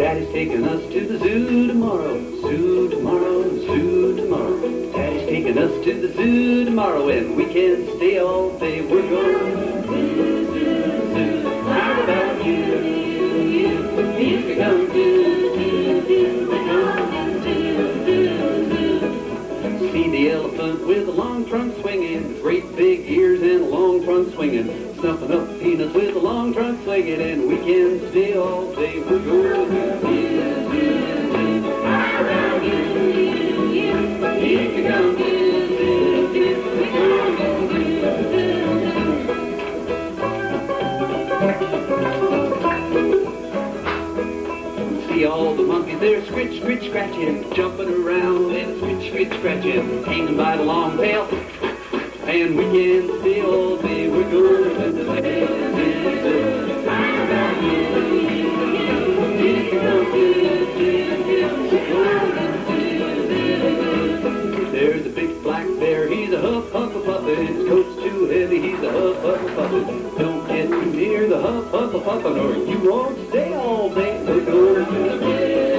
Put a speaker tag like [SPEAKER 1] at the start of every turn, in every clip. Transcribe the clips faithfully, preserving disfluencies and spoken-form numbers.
[SPEAKER 1] Daddy's taking us to the zoo tomorrow, zoo tomorrow, zoo tomorrow. Daddy's taking us to the zoo tomorrow, and we can stay all day. We're going to the zoo, zoo, zoo. How about you? If you come to see the elephant with a long trunk swinging, great big ears and a long trunk swinging, snuffing up peanuts with a long trunk swinging, and we can stay all day. We're going to around you, if you come to see all the monkeys there scritch, scritch, scratching, jumping around and scritch, scritch, scratching, hanging by the long tail, and we can stay all day. We're going to the zoo. There's a big black bear, he's a huff, huff, a puffin'. His coat's too heavy, he's a huff, huff, a puffin'. Don't get too near the huff, huff, a puffin', or you won't stay all day. We're going to the zoo.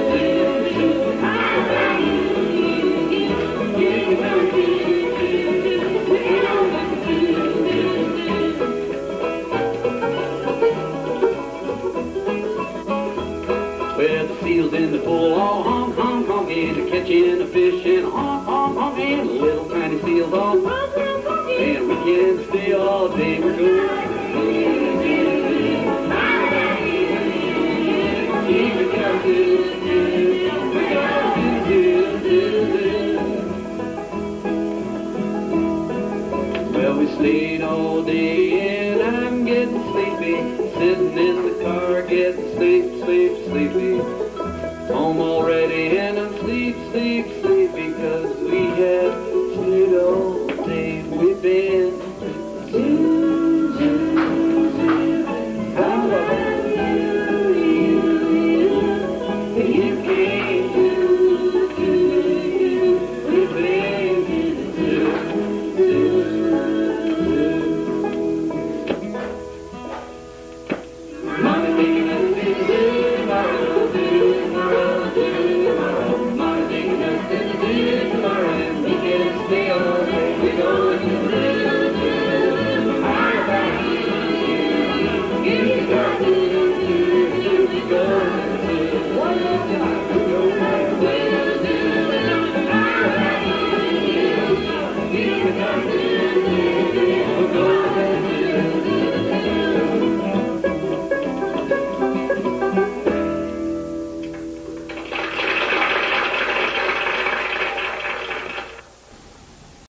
[SPEAKER 1] Well, the seals in the pool all honk, honk, honking, catching a fish and honk, honk, honking, little tiny seals all honk, honk, honking, and we can stay all day. We're going well, we stayed all day and I'm getting sleepy, sitting in the car getting sleep, sleep, sleepy. Home already and I'm sleep, sleep, sleep.